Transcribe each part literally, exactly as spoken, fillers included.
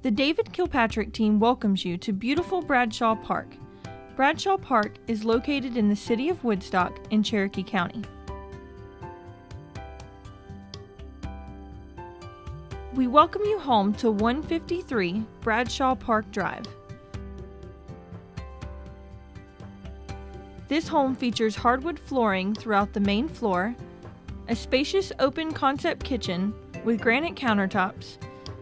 The David Kilpatrick team welcomes you to beautiful Bradshaw Park. Bradshaw Park is located in the city of Woodstock in Cherokee County. We welcome you home to one fifty-three Bradshaw Park Drive. This home features hardwood flooring throughout the main floor, a spacious open concept kitchen with granite countertops,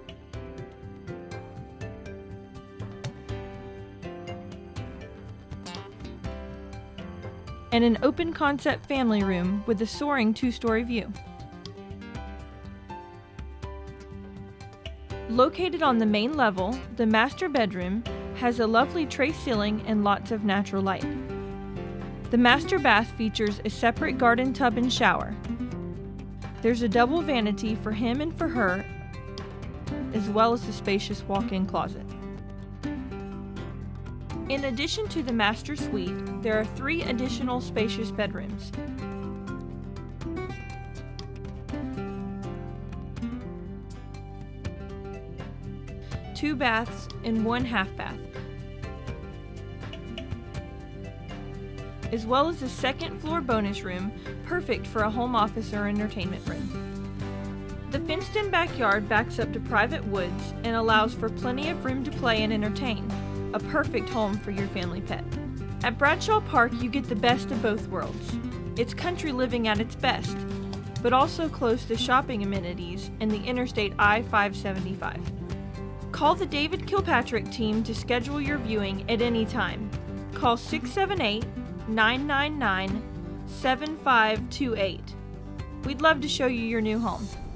and an open concept family room with a soaring two-story view. Located on the main level, the master bedroom has a lovely tray ceiling and lots of natural light. The master bath features a separate garden tub and shower. There's a double vanity for him and for her, as well as a spacious walk-in closet. In addition to the master suite, there are three additional spacious bedrooms. Two baths and one half bath, as well as a second floor bonus room, perfect for a home office or entertainment room. The fenced-in backyard backs up to private woods and allows for plenty of room to play and entertain, a perfect home for your family pet. At Bradshaw Park, you get the best of both worlds. It's country living at its best, but also close to shopping amenities and the Interstate I five seventy-five. Call the David Kilpatrick team to schedule your viewing at any time. Call six seven eight, nine nine nine, seven five two eight. We'd love to show you your new home.